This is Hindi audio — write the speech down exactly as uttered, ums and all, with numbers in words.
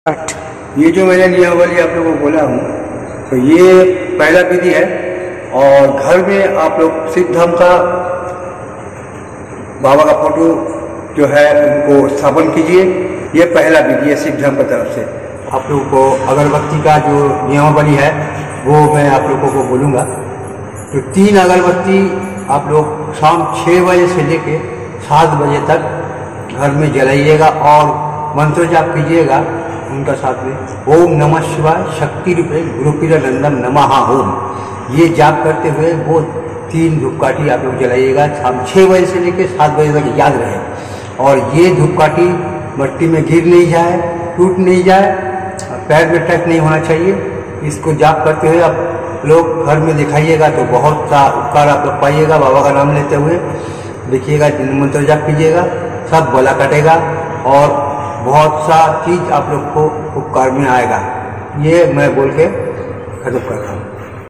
ये जो मैंने नियमावली आप लोगों को बोला हूँ, तो ये पहला विधि है। और घर में आप लोग सिद्ध धाम का बाबा का फोटो जो है उनको स्थापन कीजिए। ये पहला विधि है सिद्ध धाम की तरफ से। आप लोगों को अगरबत्ती का जो नियमावली है वो मैं आप लोगों को बोलूँगा। तो तीन अगरबत्ती आप लोग शाम छः बजे से लेके सात बजे तक घर में जलाइएगा और मंत्र जाप कीजिएगा उनका साथ में। ओम नमः शिवाय शक्ति रूपे गुरुपीर नंदम नमः ओम, ये जाप करते हुए वो तीन धूपकाठी आप लोग जलाइएगा शाम छः बजे से लेकर सात बजे तक, याद रहे। और ये धूपकाठी मिट्टी में गिर नहीं जाए, टूट नहीं जाए, पैर में टच नहीं होना चाहिए। इसको जाप करते हुए आप लोग घर में दिखाइएगा तो बहुत सा उपकार आप लोग पाइएगा। बाबा का नाम लेते हुए देखिएगा, मंत्र जाप कीजिएगा, सब बला कटेगा और बहुत सा चीज आप लोग को उपकार में आएगा। ये मैं बोल के खत्म कर रहा हूँ।